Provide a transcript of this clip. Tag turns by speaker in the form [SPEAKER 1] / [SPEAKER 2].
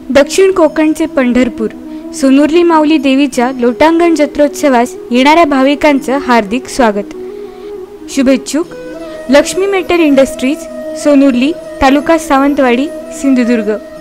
[SPEAKER 1] दक्षिण कोकणचे पंढरपूर सोनुर्ली माऊली देवीच्या लोटांगण जत्रोत्सवास येणाऱ्या भाविकांचं हार्दिक स्वागत. शुभेच्छुक लक्ष्मी मेटल इंडस्ट्रीज, सोनुर्ली, तालुका सावंतवाडी, सिंधुदुर्ग.